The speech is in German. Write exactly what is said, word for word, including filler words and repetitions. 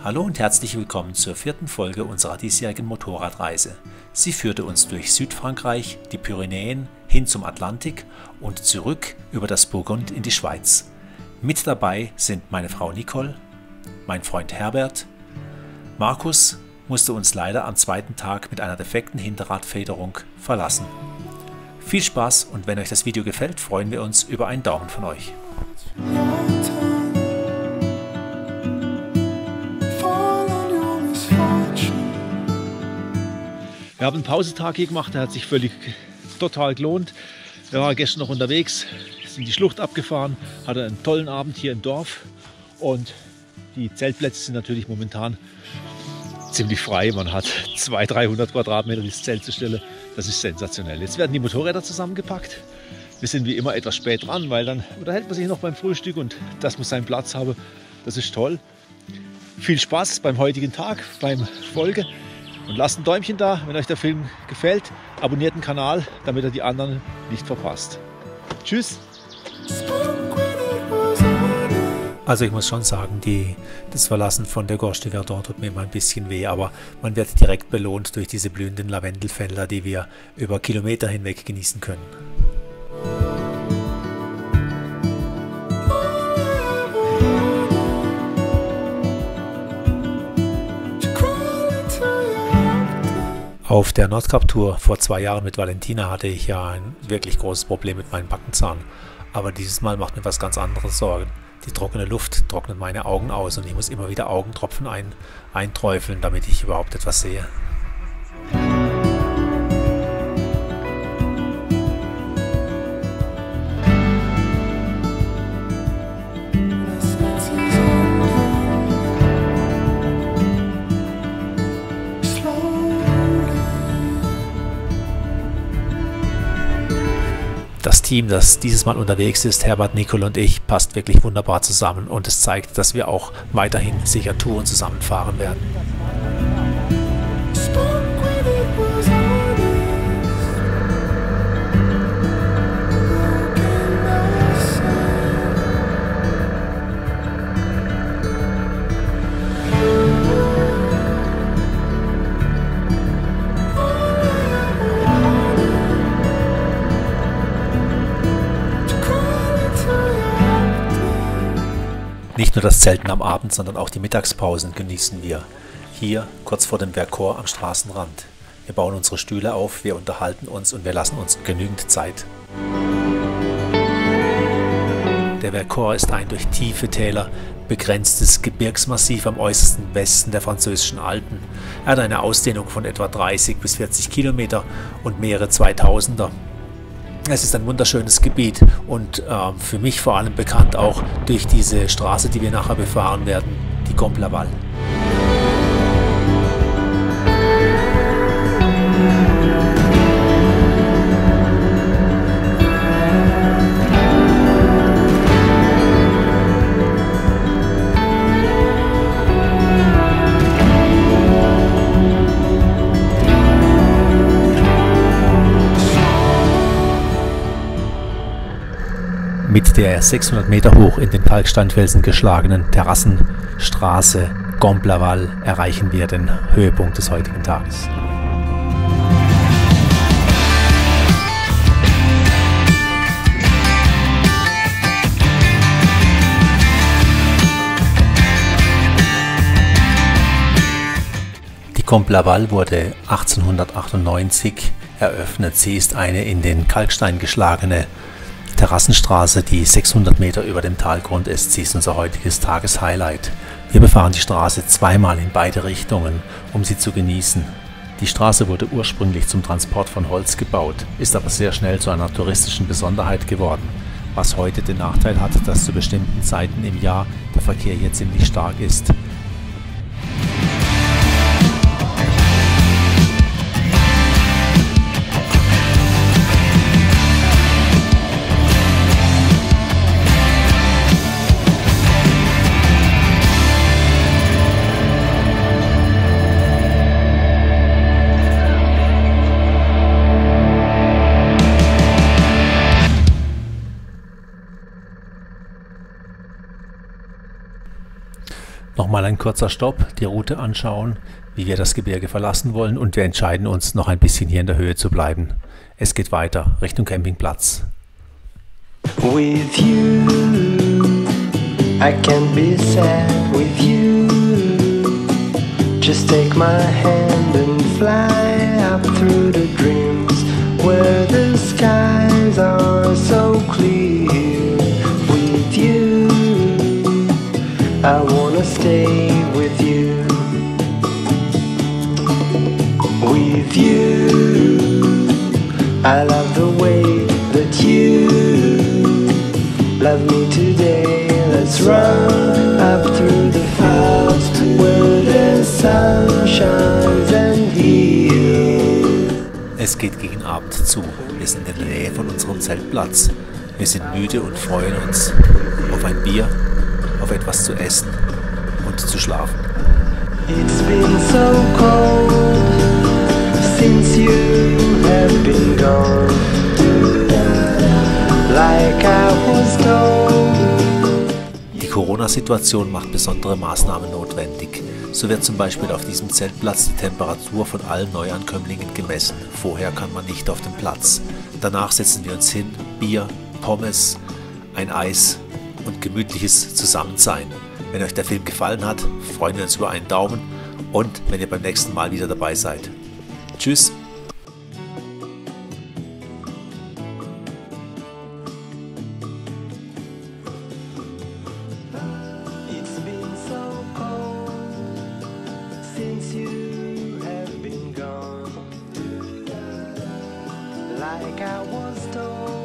Hallo und herzlich willkommen zur vierten Folge unserer diesjährigen Motorradreise. Sie führte uns durch Südfrankreich, die Pyrenäen, hin zum Atlantik und zurück über das Burgund in die Schweiz. Mit dabei sind meine Frau Nicole, mein Freund Herbert. Markus musste uns leider am zweiten Tag mit einer defekten Hinterradfederung verlassen. Viel Spaß und wenn euch das Video gefällt, freuen wir uns über einen Daumen von euch. Wir haben einen Pausetag hier gemacht, der hat sich völlig total gelohnt. Wir waren gestern noch unterwegs, sind die Schlucht abgefahren, hatten einen tollen Abend hier im Dorf und die Zeltplätze sind natürlich momentan ziemlich frei. Man hat zweihundert, dreihundert Quadratmeter das Zelt zu stellen. Das ist sensationell. Jetzt werden die Motorräder zusammengepackt. Wir sind wie immer etwas spät dran, weil dann unterhält man sich noch beim Frühstück und das muss seinen Platz haben. Das ist toll. Viel Spaß beim heutigen Tag, beim Folge. Und lasst ein Däumchen da, wenn euch der Film gefällt. Abonniert den Kanal, damit ihr die anderen nicht verpasst. Tschüss! Also ich muss schon sagen, die, das Verlassen von der Gorge de Verdon tut mir immer ein bisschen weh, aber man wird direkt belohnt durch diese blühenden Lavendelfelder, die wir über Kilometer hinweg genießen können. Auf der Nordkap-Tour vor zwei Jahren mit Valentina hatte ich ja ein wirklich großes Problem mit meinem Backenzahn. Aber dieses Mal macht mir was ganz anderes Sorgen. Die trockene Luft trocknet meine Augen aus und ich muss immer wieder Augentropfen ein, einträufeln, damit ich überhaupt etwas sehe. Das Team, das dieses Mal unterwegs ist, Herbert, Nicole und ich, passt wirklich wunderbar zusammen und es zeigt, dass wir auch weiterhin sicher Touren zusammenfahren werden. Nicht nur das Zelten am Abend, sondern auch die Mittagspausen genießen wir. Hier, kurz vor dem Vercors am Straßenrand. Wir bauen unsere Stühle auf, wir unterhalten uns und wir lassen uns genügend Zeit. Der Vercors ist ein durch tiefe Täler begrenztes Gebirgsmassiv am äußersten Westen der französischen Alpen. Er hat eine Ausdehnung von etwa dreißig bis vierzig Kilometer und mehrere zweitausender. Es ist ein wunderschönes Gebiet und äh, für mich vor allem bekannt auch durch diese Straße, die wir nachher befahren werden, die Comble-la-Valle. Mit der sechshundert Meter hoch in den Kalksteinfelsen geschlagenen Terrassenstraße Comble-la-Valle erreichen wir den Höhepunkt des heutigen Tages. Die Comble-la-Valle wurde achtzehnhundertachtundneunzig eröffnet. Sie ist eine in den Kalkstein geschlagene Terrassenstraße, die sechshundert Meter über dem Talgrund ist. Sie ist unser heutiges Tageshighlight. Wir befahren die Straße zweimal in beide Richtungen, um sie zu genießen. Die Straße wurde ursprünglich zum Transport von Holz gebaut, ist aber sehr schnell zu einer touristischen Besonderheit geworden, was heute den Nachteil hat, dass zu bestimmten Zeiten im Jahr der Verkehr hier ziemlich stark ist. Nochmal ein kurzer Stopp, die Route anschauen, wie wir das Gebirge verlassen wollen und wir entscheiden uns, noch ein bisschen hier in der Höhe zu bleiben. Es geht weiter Richtung Campingplatz. With you, I can't be sad with you. Just take my hand and fly up through the dreams where the skies are so clear. With you, I wanna stay with you. With you, I love the way that you love me today. Let's run up through the fields where the sun shines and heals. Es geht gegen Abend zu. Wir sind in der Nähe von unserem Zeltplatz. Wir sind müde und freuen uns auf ein Bier, auf etwas zu essen und zu schlafen. It's been so cold since you have been gone, like I was told. Die Corona-Situation macht besondere Maßnahmen notwendig. So wird zum Beispiel auf diesem Zeltplatz die Temperatur von allen Neuankömmlingen gemessen. Vorher kann man nicht auf den Platz. Danach setzen wir uns hin, Bier, Pommes, ein Eis und gemütliches Zusammensein. Wenn euch der Film gefallen hat, freuen wir uns über einen Daumen und wenn ihr beim nächsten Mal wieder dabei seid. Tschüss! It's been so cold since you have been gone, like I was told.